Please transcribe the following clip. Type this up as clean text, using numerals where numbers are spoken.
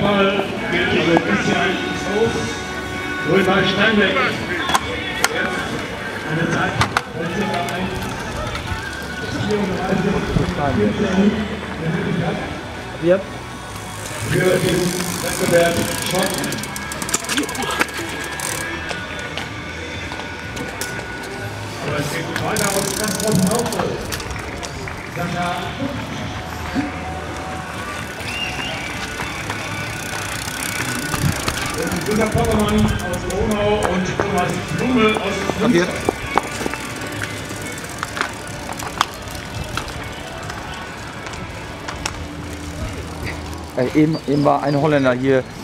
Ball geht also Christian Soos. Römer Steinbeck. Eine Zeit von ca. 1,34 Yep. für den Wettbewerb Shot. Aber es geht weiter aus ganz großen Haufe. Sascha Gunnar Pottermann aus Ronau und Thomas Blume aus Münster. Eben war ein Holländer hier